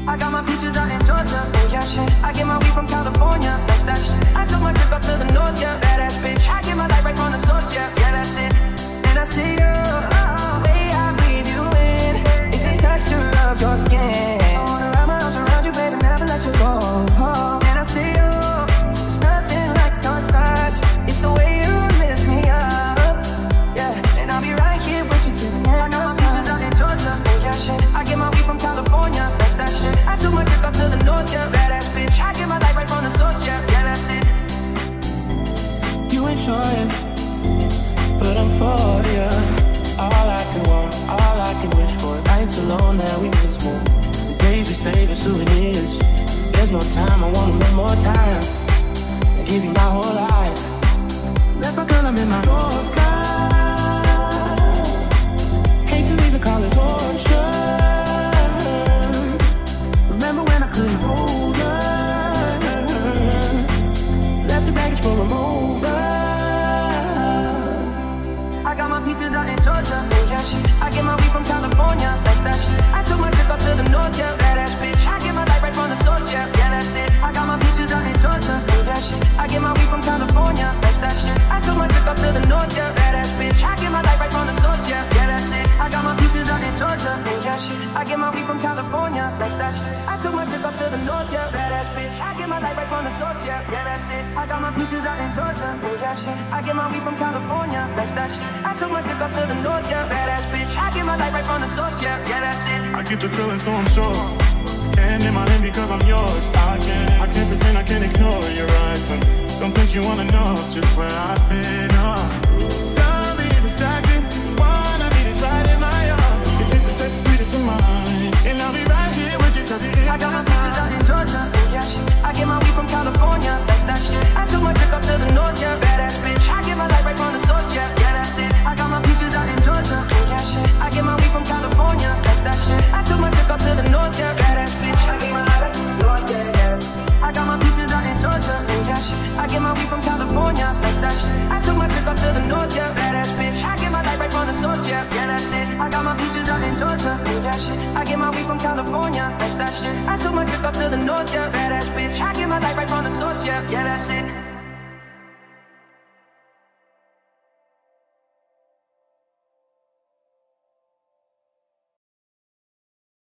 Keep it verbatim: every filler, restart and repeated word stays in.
I got my peaches out in Georgia, oh yeah shit. I get my weed from California, that's that shit. I took my trip up to the north, yeah, badass bitch. I get my light right from the source, yeah, yeah that's it. And I see you, oh, way I breathe you in. It's the texture of your skin. I wanna wrap my arms around you, baby, never let you go. Oh, and I see you, it's nothing like your touch. It's the way you lift me up, yeah. And I'll be right here with you till the end. I got my peaches out in Georgia, oh yeah shit. I get my weed from California, that's that shit. I took my trip up to the north, yeah, badass bitch. I get my light right from the source, yeah, yeah that's it. You ain't trying, but I'm for ya. All I can want, all I can wish for. Nights alone that we miss more. The days we save as souvenirs. There's no time, I wanna make more time and give you my whole life. Left my girl, I'm in my Yorker. Hate to leave it, call it torture. Remember when I couldn't hold her? Left the baggage for a mover. I got my peaches out in Georgia, oh yeah shit. I get my weed from California, that's that shit. I took my trip up to the north, yeah, badass bitch. I get my light right from the source, yeah, yeah that's it. I got my peaches out in Georgia, oh yeah shit. I get my weed from California, that's that shit. I took my trip up to the north, yeah, badass bitch. I get my light right from the source, yeah, yeah that's it. I got my peaches out in Georgia, oh yeah shit. I get my weed from California, that's that shit. I took my trip up to the north, yeah, badass bitch. I get my light right from the source, yeah, yeah that's it. I got my peaches out in Georgia, oh yeah shit. I get my weed from California, that's that shit. I took my trip up to the north, yeah, badass bitch. I get my light right from the source, yeah, yeah that's it. I keep the feeling, so I'm sure. And in my name because I'm yours. I can't, I can't pretend, I can't ignore your eyes. Don't think you wanna know just where I've been. Uh. Don't be distracted. One of these is right in my arms. Your kisses taste the sweetest of mine, and I'll be right here with you till the end. I got my peaches out in Georgia, oh yeah shit. I get my weed from California, that's that shit. I took my trip up to the north, yeah, badass bitch. I get my light right from the source, yeah, yeah that's it. I got my peaches out in Georgia, oh yeah shit. I get my weed from California, that's that shit. I took my trip up to the north, yeah, badass bitch. I get my light right from the north, yeah, yeah. I got my peaches out in Georgia, oh yeah shit. I get my weed from California, that's that shit. I took my trip up to the north, yeah, badass bitch. I get my light right from the source, yeah, yeah that's it. I got my peaches out in Georgia, oh yeah shit. I get my weed from California, that's that shit. I took my trip up to the north, yeah, badass bitch. I get my light right from the source, yeah, yeah that's it.